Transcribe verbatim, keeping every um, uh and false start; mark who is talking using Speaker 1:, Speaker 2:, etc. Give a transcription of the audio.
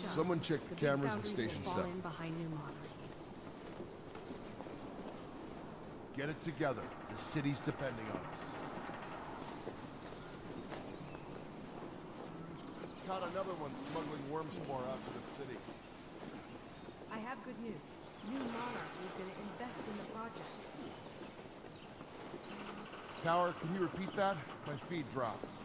Speaker 1: show.
Speaker 2: Someone check the
Speaker 1: big
Speaker 2: cameras and
Speaker 1: foundries
Speaker 2: station
Speaker 1: will fall
Speaker 2: seven.
Speaker 1: in behind New Monarchy.
Speaker 2: Get it together. The city's depending on us. Caught another one smuggling worm spore out to the city.
Speaker 1: I have good news. New Monarchy is going to invest in the project.
Speaker 2: Tower, can you repeat that? My feed dropped.